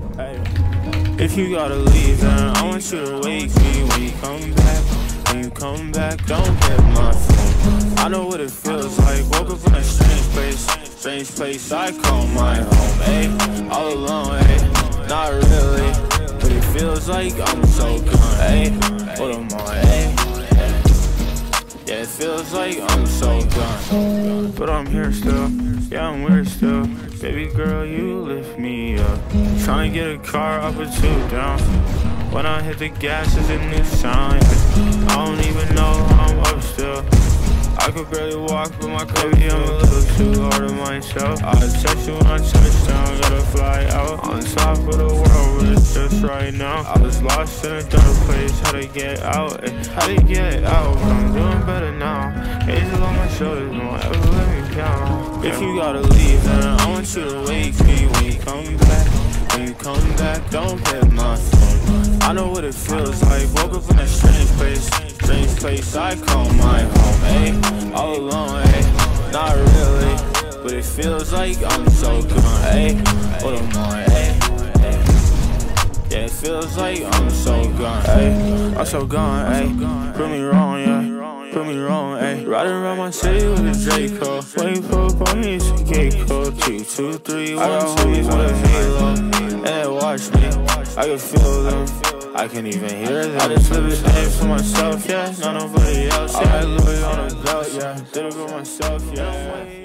If you gotta leave, then I want you to wake me when you come back. When you come back, don't hit my phone. I know what it feels like. Woke up in a strange place I call my home. Ayy, all alone, ayy, not really, but it feels like I'm so gone. Ayy, what am I? Ayy, yeah, it feels like I'm so gone, but I'm here still. Yeah, I'm weird still. Baby girl, you lift me up. Tryna get a car up or two down. When I hit the gas, it's a new sound. Yeah. I don't even know how I'm up still. I could barely walk, but my baby, I'm a little too hard on myself. I text you when I touch down, gotta fly out on top of the world, but it's just right now. I was lost in a dark place, how to get out, how to get out, but I'm doing better now. Hazel on my shoulders, don't ever let me down. If you gotta leave, then I want you to wake me when you come back. When you come back, don't hit my phone. I know what it feels like. Woke up in a strange place I call my home. Ayy, all alone, ayy, not really, but it feels like I'm so gone. Ayy, what am I? Ayy, yeah, it feels like I'm so gone. Ayy, I'm so gone. Ayy, prove me wrong, yeah. Prove me wrong, ayy. Riding around my city with a Draco. Waiting for a pony, it's a gate code. 2, 2, 3, 1, 2, with a halo. And they watch me, I can feel them, I can even hear them. I just live this day for myself, yeah, not nobody else. Yeah, I Louis on a belt, yeah, did it for myself, yeah.